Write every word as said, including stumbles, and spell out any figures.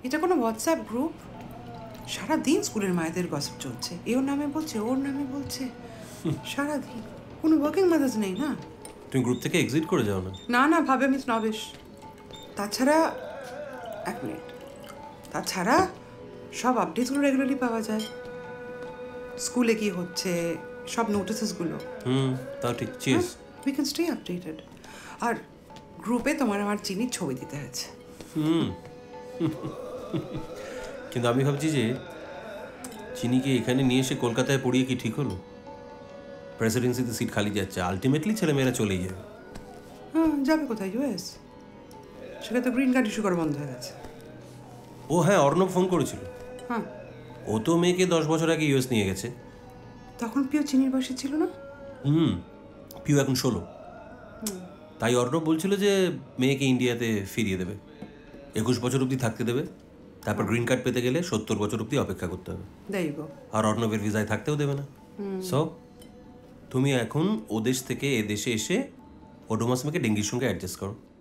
এটা কোনো WhatsApp group? সারাদিন স্কুলের মায়েদের গসিপ চলছে, এ ওর নামে বলছে, ওর নামে বলছে, সারাদিন। কোনো ওয়ার্কিং মাদার্স নেই না? তুমি গ্রুপ থেকে এক্সিট করে যাও না? না না, ভাবে আমি স্নবিশ। তাছাড়া এক মিনিট, তাছাড়া সব আপডেটসগুলো রেগুলারলি পাওয়া যায়। স্কুলে কি হচ্ছে, সব নোটিসেসগুলো। হুম, তাও ঠিক। Cheers. We can stay updated. আর গ্রুপে তোমার আমার চিনির ছবি দিতে আছে। হুম। কিন্তু আমি ভাবছি যে চিনিকে এখানে নিয়ে এসে কলকাতায় পড়িয়ে কি ঠিক হলো? প্রেসিডেন্সিতে সিট খালি যাচ্ছে, আলটিমেটলি ছেলেমেয়েরা চলেই যাবে। হ্যাঁ, যাবে কোথায়? ইউএস। সেটা তো গ্রিন কার্ড ইস্যু করা বন্ধ হয়ে গেছে। ও হ্যাঁ, অর্ণব ফোন করেছিল। হ্যাঁ, ও তো মেয়েকে দশ বছর আগে ইউএস নিয়ে গেছে। তখন পিও চিনির বয়সে ছিল না? হুম, পিউ এখন ষোলো। তাই অর্ণব বলছিল যে মেয়েকে ইন্ডিয়াতে ফিরিয়ে দেবে, একুশ বছর অবধি থাকতে দেবে, তারপর গ্রিন কার্ড পেতে গেলে সত্তর বছর অবধি অপেক্ষা করতে হবে। দেইব। আর অর্ণবের ভিসায় থাকতেও দেবে না। সো তুমি এখন ও দেশ থেকে এ দেশে এসে ওডোমাস মেয়েকে ডেঙ্গির সঙ্গে অ্যাডজাস্ট করো।